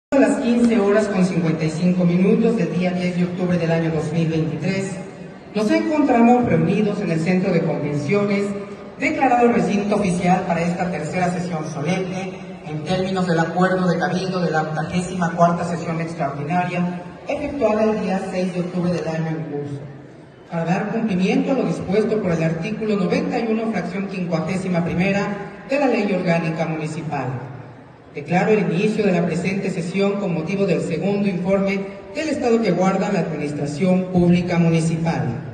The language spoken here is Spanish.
A las 15 horas con 55 minutos del día 10 de octubre del año 2023, nos encontramos reunidos en el Centro de Convenciones, declarado recinto oficial para esta tercera sesión solemne, en términos del acuerdo de cabildo de la 84ª sesión extraordinaria, efectuada el día 6 de octubre del año en curso, para dar cumplimiento a lo dispuesto por el artículo 91, fracción 51ª de la Ley Orgánica Municipal. Declaro el inicio de la presente sesión con motivo del segundo informe del estado que guarda la Administración Pública Municipal.